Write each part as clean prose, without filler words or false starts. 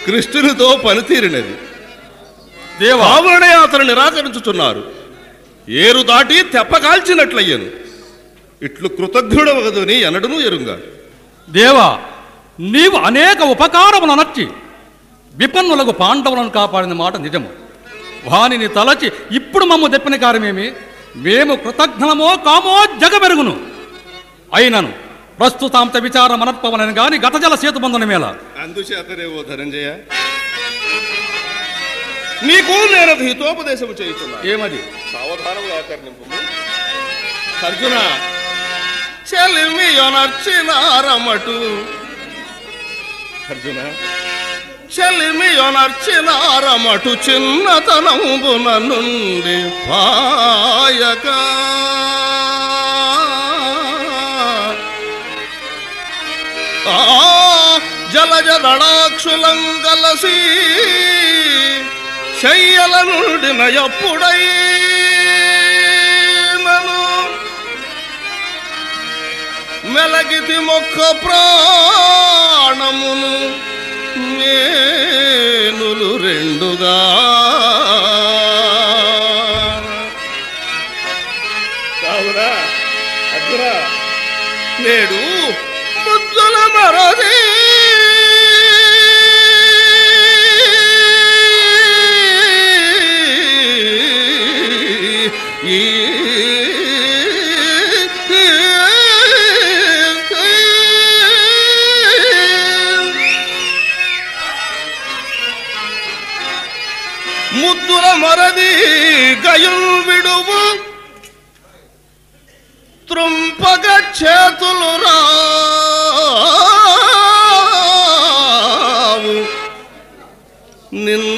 కృష్ణునితో పనితీరినది. దేవా, కావుననే అతను నిరాకరించుచున్నారు. ఏరు దాటి తెప్పకాల్చినట్లయ్యను. ఇట్లు కృతజ్ఞుడవగదుని ఎనడును ఎరుంగా. దేవా, నీవు అనేక ఉపకారములు అనర్చి విపన్నులకు పాండవులను కాపాడిన మాట నిజము. వానిని తలచి ఇప్పుడు మమ్ము తెప్పిన కార్యమేమి? మేము కృతజ్ఞమో కామో జగమెరుగును. అయినను ప్రస్తుతాంత విచార మనత్పవనని గాని గతజల సేతుబంధనమేళ. అందుచేతనే ఓ ధనంజయ, నీకు నేను హితోపదేశము చేయుచున్నా. ఏమది? సావధానముగా కర్ణింపు. అర్జున, చెలిమియొనర్చినారమటు అర్జున, చెలిమియొనర్చినారమటు చిన్నతనంబున నుండి పాయక జలజదళాక్షులం కలసి శయ్యల నుండి నయప్పుడై మెలగితి మొక్క ప్రాణమును మేనులు రెండుగా కావురా అర్జున, నేడు ముద్దుల మరది ముద్దుల మరది గయుల్ విడువు త్రుంపగ చేతులు రావు నిన్న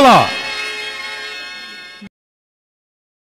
ఎడల